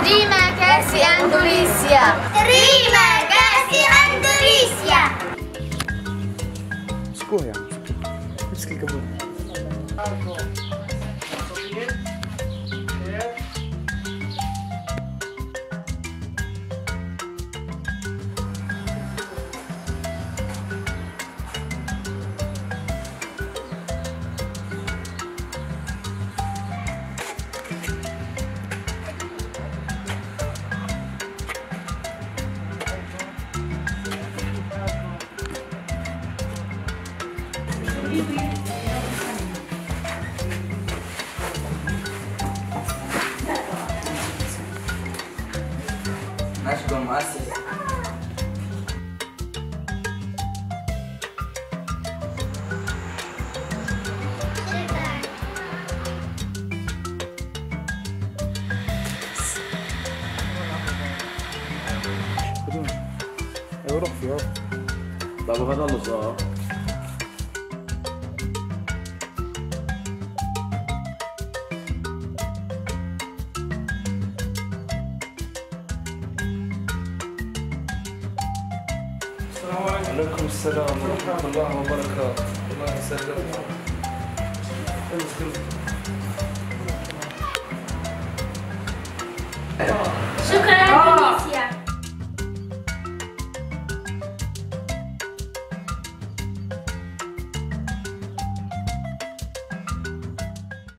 Terima kasih Indonesia. Terima kasih Indonesia. Sekolah ya. Meski kebun. Nós vamos assim. يروح فيها. بابا هذا اللي صار. عليكم السلام ورحمة الله وبركاته. الله يسلمك. امسك.